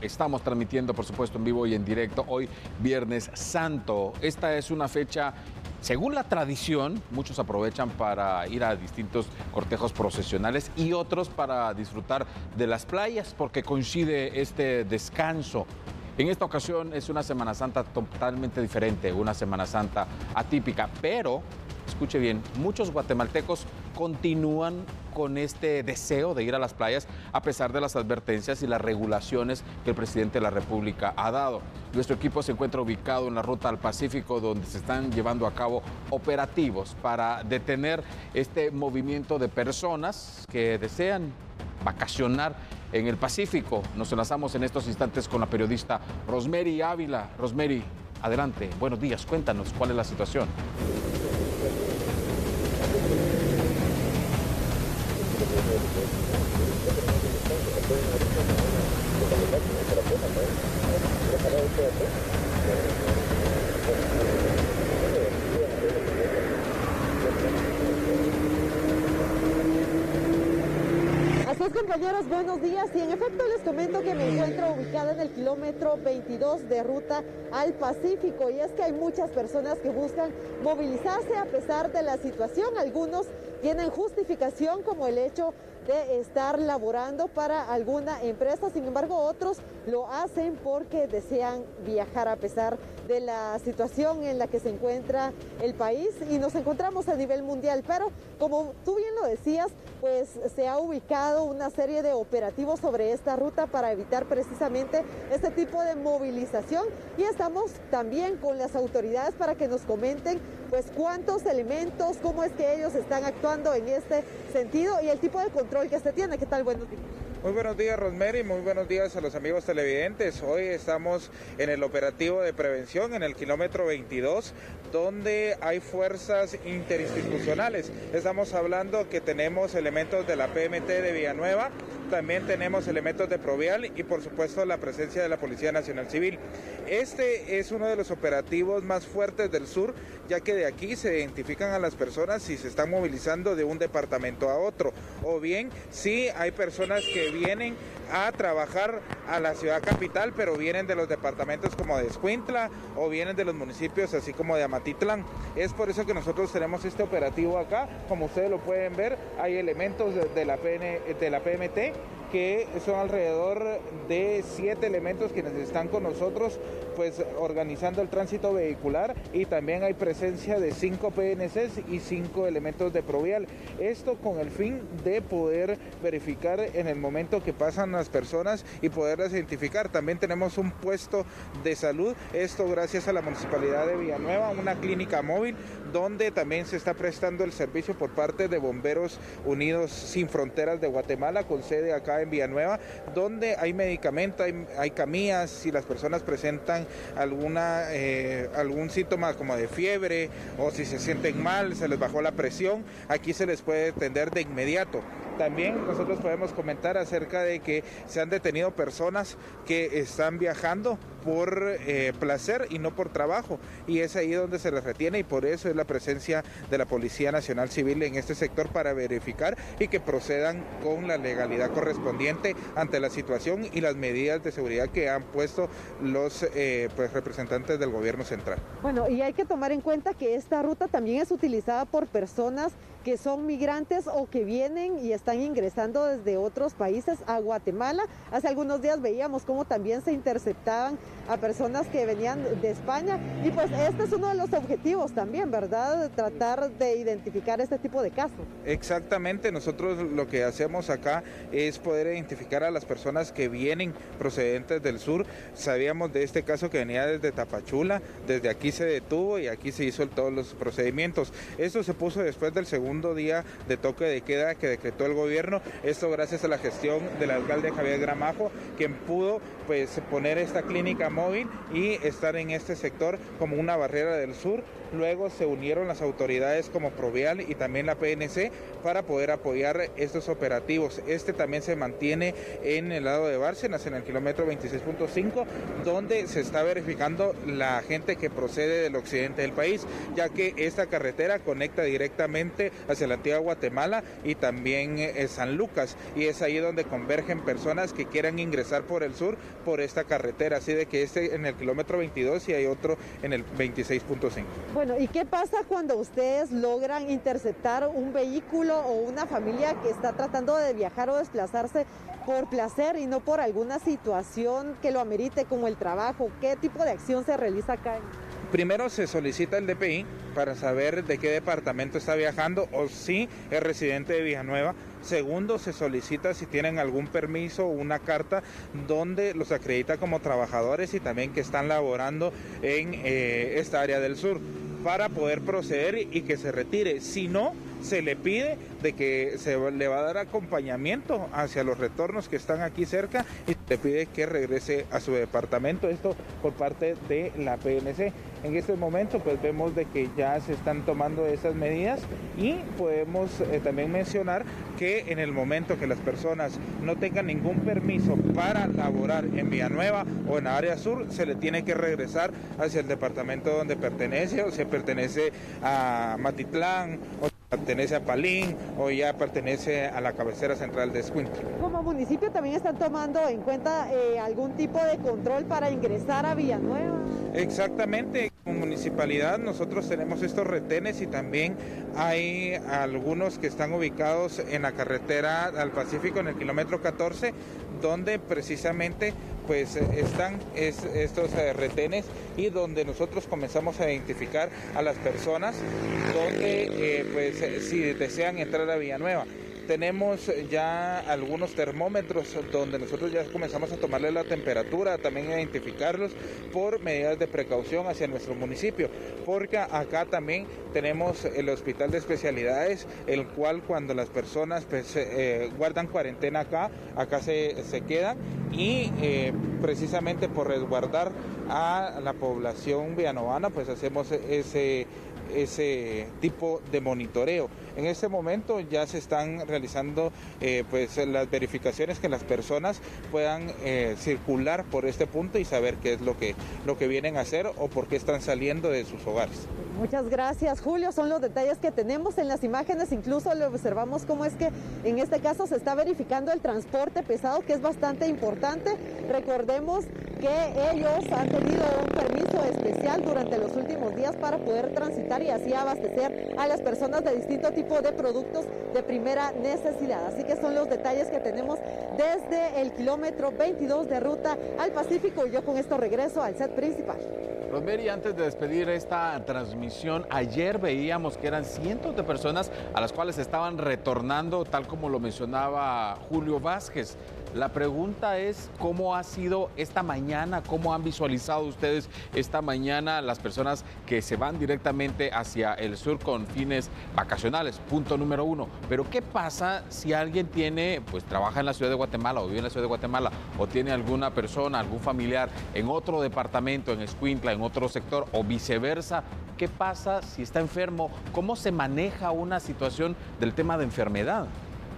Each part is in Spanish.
Estamos transmitiendo, por supuesto, en vivo y en directo hoy, Viernes Santo. Esta es una fecha, según la tradición, muchos aprovechan para ir a distintos cortejos procesionales y otros para disfrutar de las playas porque coincide este descanso. En esta ocasión es una Semana Santa totalmente diferente, una Semana Santa atípica, pero, escuche bien, muchos guatemaltecos continúan con este deseo de ir a las playas a pesar de las advertencias y las regulaciones que el presidente de la República ha dado. Nuestro equipo se encuentra ubicado en la ruta al Pacífico, donde se están llevando a cabo operativos para detener este movimiento de personas que desean vacacionar en el Pacífico. Nos enlazamos en estos instantes con la periodista Rosemary Ávila. Rosemary, adelante, buenos días, cuéntanos cuál es la situación. Así es, compañeros, buenos días. Y en efecto les comento que me encuentro ubicada en el kilómetro 22 de ruta al Pacífico. Y es que hay muchas personas que buscan movilizarse a pesar de la situación. Algunos tienen justificación como el hecho de estar laborando para alguna empresa, sin embargo otros lo hacen porque desean viajar a pesar de la situación en la que se encuentra el país y nos encontramos a nivel mundial, pero como tú bien lo decías, pues se ha ubicado una serie de operativos sobre esta ruta para evitar precisamente este tipo de movilización y estamos también con las autoridades para que nos comenten pues cuántos elementos, cómo es que ellos están actuando en este sentido y el tipo de control que se tiene. ¿Qué tal? Buenos días. Muy buenos días, Rosemary, muy buenos días a los amigos televidentes. Hoy estamos en el operativo de prevención en el kilómetro 22, donde hay fuerzas interinstitucionales. Estamos hablando que tenemos elementos de la PMT de Villanueva, también tenemos elementos de Provial y por supuesto la presencia de la Policía Nacional Civil. Este es uno de los operativos más fuertes del sur, ya que de aquí se identifican a las personas si se están movilizando de un departamento a otro, o bien si hay personas que vienen a trabajar a la ciudad capital, pero vienen de los departamentos como de Escuintla o vienen de los municipios así como de Amatitlán. Es por eso que nosotros tenemos este operativo acá. Como ustedes lo pueden ver, hay elementos de la PMT, que son alrededor de 7 elementos quienes están con nosotros pues organizando el tránsito vehicular y también hay presencia de 5 PNCs y 5 elementos de Provial. Esto con el fin de poder verificar en el momento que pasan las personas y poderlas identificar. También tenemos un puesto de salud, esto gracias a la Municipalidad de Villanueva, una clínica móvil donde también se está prestando el servicio por parte de Bomberos Unidos Sin Fronteras de Guatemala con sede acá en Villanueva, donde hay medicamentos, hay camillas, si las personas presentan algún síntoma como de fiebre o si se sienten mal, se les bajó la presión, aquí se les puede atender de inmediato. También nosotros podemos comentar acerca de que se han detenido personas que están viajando por placer y no por trabajo, y es ahí donde se les retiene y por eso es la presencia de la Policía Nacional Civil en este sector para verificar y que procedan con la legalidad correspondiente ante la situación y las medidas de seguridad que han puesto los representantes del gobierno central. Bueno, y hay que tomar en cuenta que esta ruta también es utilizada por personas que son migrantes o que vienen y están ingresando desde otros países a Guatemala. Hace algunos días veíamos cómo también se interceptaban a personas que venían de España y pues este es uno de los objetivos también, ¿verdad? Tratar de identificar este tipo de casos. Exactamente, nosotros lo que hacemos acá es poder identificar a las personas que vienen procedentes del sur. Sabíamos de este caso que venía desde Tapachula, desde aquí se detuvo y aquí se hizo todos los procedimientos. Esto se puso después del segundo día de toque de queda que decretó el gobierno, esto gracias a la gestión del alcalde Javier Gramajo, quien pudo pues poner esta clínica móvil y estar en este sector como una barrera del sur. Luego se unieron las autoridades como Provial y también la PNC para poder apoyar estos operativos. Este también se mantiene en el lado de Bárcenas, en el kilómetro 26.5, donde se está verificando la gente que procede del occidente del país, ya que esta carretera conecta directamente hacia la antigua Guatemala y también San Lucas, y es ahí donde convergen personas que quieran ingresar por el sur por esta carretera, así de que en el kilómetro 22 y hay otro en el 26.5. Bueno, ¿y qué pasa cuando ustedes logran interceptar un vehículo o una familia que está tratando de viajar o desplazarse por placer y no por alguna situación que lo amerite, como el trabajo? ¿Qué tipo de acción se realiza acá? Primero se solicita el DPI para saber de qué departamento está viajando o si es residente de Villanueva. Segundo, se solicita si tienen algún permiso o una carta donde los acredita como trabajadores y también que están laborando en esta área del sur, para poder proceder y que se retire. Si no, se le pide de que se le va a dar acompañamiento hacia los retornos que están aquí cerca y se le pide que regrese a su departamento. Esto por parte de la PNC. En este momento pues vemos de que ya se están tomando esas medidas y podemos también mencionar que en el momento que las personas no tengan ningún permiso para laborar en Villanueva o en la área sur, se le tiene que regresar hacia el departamento donde pertenece, o si pertenece a Matitlán, o pertenece a Palín, o ya pertenece a la cabecera central de Escuintla. Como municipio también están tomando en cuenta algún tipo de control para ingresar a Villanueva. Exactamente, como municipalidad nosotros tenemos estos retenes y también hay algunos que están ubicados en la carretera al Pacífico en el kilómetro 14, donde precisamente pues están estos retenes y donde nosotros comenzamos a identificar a las personas donde pues si desean entrar a Villanueva. Tenemos ya algunos termómetros donde nosotros ya comenzamos a tomarle la temperatura, también a identificarlos por medidas de precaución hacia nuestro municipio, porque acá también tenemos el hospital de especialidades, el cual cuando las personas pues, guardan cuarentena acá se quedan y precisamente por resguardar a la población villanovana pues hacemos ese tipo de monitoreo. En este momento ya se están realizando pues las verificaciones que las personas puedan circular por este punto y saber qué es lo que vienen a hacer o por qué están saliendo de sus hogares. Muchas gracias, Julio. Son los detalles que tenemos en las imágenes. Incluso lo observamos cómo es que en este caso se está verificando el transporte pesado, que es bastante importante. Recordemos que ellos han tenido un permiso especial durante los últimos días para poder transitar y así abastecer a las personas de distinto tipo de productos de primera necesidad. Así que son los detalles que tenemos desde el kilómetro 22 de ruta al Pacífico. Y yo con esto regreso al set principal. Rosemary, antes de despedir esta transmisión, ayer veíamos que eran cientos de personas a las cuales estaban retornando, tal como lo mencionaba Julio Vázquez. La pregunta es, ¿cómo ha sido esta mañana? ¿Cómo han visualizado ustedes esta mañana las personas que se van directamente hacia el sur con fines vacacionales? Punto número uno. Pero ¿qué pasa si alguien trabaja en la ciudad de Guatemala o vive en la ciudad de Guatemala o tiene alguna persona, algún familiar en otro departamento, en Escuintla, en otro sector o viceversa? ¿Qué pasa si está enfermo? ¿Cómo se maneja una situación del tema de enfermedad?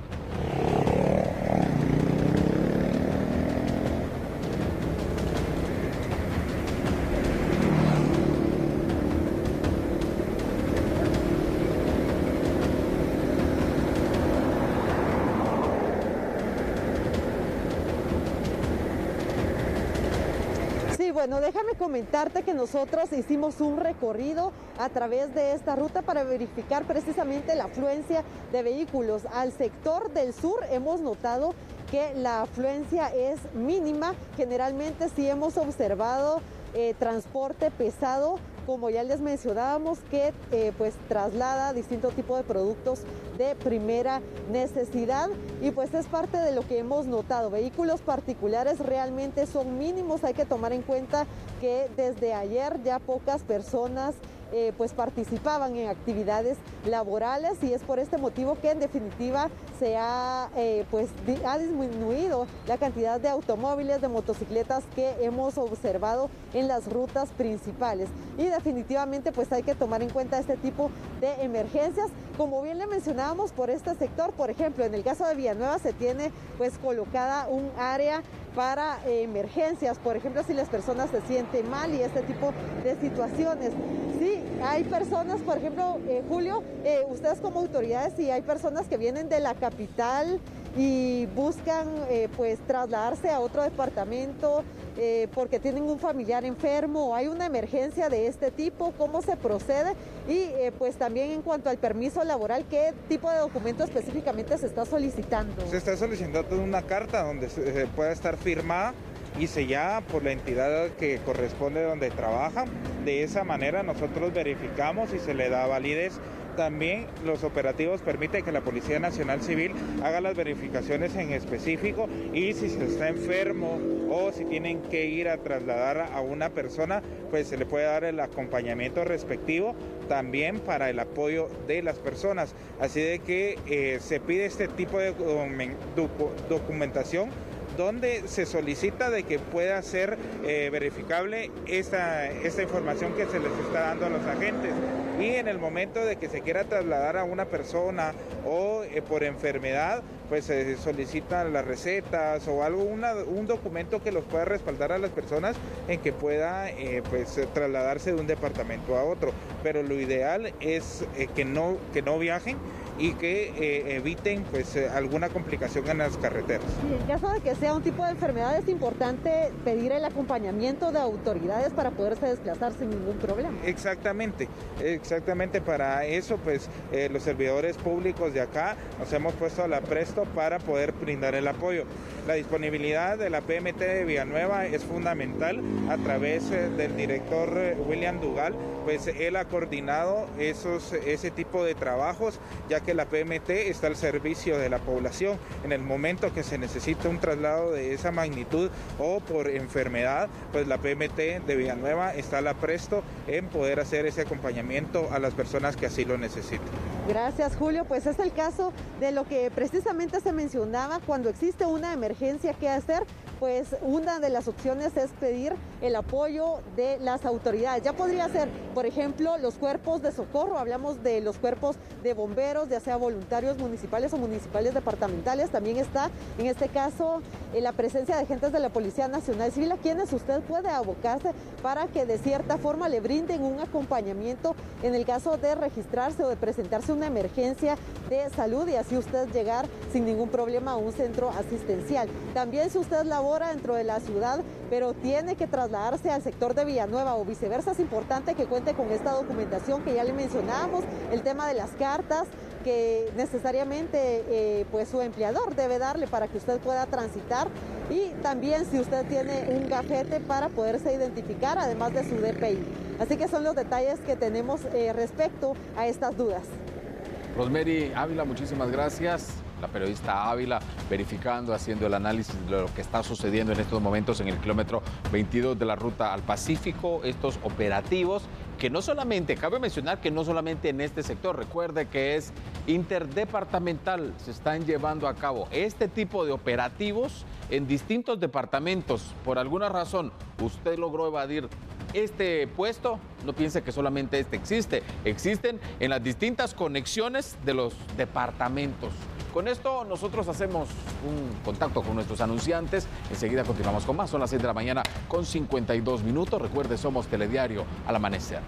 Bueno, déjame comentarte que nosotros hicimos un recorrido a través de esta ruta para verificar precisamente la afluencia de vehículos. Al sector del sur hemos notado que la afluencia es mínima. Generalmente sí hemos observado transporte pesado, como ya les mencionábamos, que pues traslada distinto tipo de productos de primera necesidad, y pues es parte de lo que hemos notado. Vehículos particulares realmente son mínimos. Hay que tomar en cuenta que desde ayer ya pocas personas pues participaban en actividades laborales, y es por este motivo que en definitiva se ha disminuido la cantidad de automóviles, de motocicletas que hemos observado en las rutas principales. Y definitivamente pues hay que tomar en cuenta este tipo de emergencias. Como bien le mencionábamos, por este sector, por ejemplo, en el caso de Villanueva se tiene pues colocada un área para emergencias, por ejemplo, si las personas se sienten mal y este tipo de situaciones. Sí, hay personas, por ejemplo, Julio, ustedes como autoridades, si hay personas que vienen de la capital y buscan pues trasladarse a otro departamento porque tienen un familiar enfermo o hay una emergencia de este tipo, ¿cómo se procede? Y pues también en cuanto al permiso laboral, ¿qué tipo de documento específicamente se está solicitando? Se está solicitando una carta donde se pueda estar firmada y sellada por la entidad que corresponde donde trabaja. De esa manera nosotros verificamos y se le da validez. También los operativos permiten que la Policía Nacional Civil haga las verificaciones en específico y si se está enfermo o si tienen que ir a trasladar a una persona, pues se le puede dar el acompañamiento respectivo también para el apoyo de las personas. Así de que se pide este tipo de documentación donde se solicita de que pueda ser verificable esta información que se les está dando a los agentes. Y en el momento de que se quiera trasladar a una persona o por enfermedad, pues se solicitan las recetas o algo, un documento que los pueda respaldar a las personas en que pueda pues trasladarse de un departamento a otro. Pero lo ideal es que no viajen y que eviten pues alguna complicación en las carreteras. Y en caso de que sea un tipo de enfermedad, es importante pedir el acompañamiento de autoridades para poderse desplazar sin ningún problema. Exactamente, para eso pues los servidores públicos de acá nos hemos puesto a la presto para poder brindar el apoyo. La disponibilidad de la PMT de Villanueva es fundamental. A través del director William Dugal, pues él ha coordinado ese tipo de trabajos, ya que la PMT está al servicio de la población. En el momento que se necesita un traslado de esa magnitud o por enfermedad, pues la PMT de Villanueva está a la presto en poder hacer ese acompañamiento a las personas que así lo necesiten. Gracias, Julio. Pues es el caso de lo que precisamente se mencionaba cuando existe una emergencia. ¿Qué hacer? Pues una de las opciones es pedir el apoyo de las autoridades. Ya podría ser, por ejemplo, los cuerpos de socorro, hablamos de los cuerpos de bomberos, ya sea voluntarios municipales o municipales departamentales. También está, en este caso, la presencia de agentes de la Policía Nacional Civil, a quienes usted puede abocarse para que de cierta forma le brinden un acompañamiento en el caso de registrarse o de presentarse una emergencia de salud y así usted llegar sin ningún problema a un centro asistencial. También si usted labora dentro de la ciudad, pero tiene que trasladarse al sector de Villanueva o viceversa, es importante que cuente con esta documentación que ya le mencionábamos, el tema de las cartas que necesariamente pues su empleador debe darle para que usted pueda transitar, y también si usted tiene un gafete para poderse identificar, además de su DPI. Así que son los detalles que tenemos respecto a estas dudas. Rosemary Ávila, muchísimas gracias. La periodista Ávila verificando, haciendo el análisis de lo que está sucediendo en estos momentos en el kilómetro 22 de la ruta al Pacífico, estos operativos que no solamente, cabe mencionar que no solamente en este sector, recuerde que es interdepartamental, se están llevando a cabo este tipo de operativos en distintos departamentos. Por alguna razón, usted logró evadir este puesto, no piense que solamente este existe, existen en las distintas conexiones de los departamentos. Con esto nosotros hacemos un contacto con nuestros anunciantes, enseguida continuamos con más, son las 6 de la mañana con 52 minutos, recuerde, somos Telediario al amanecer.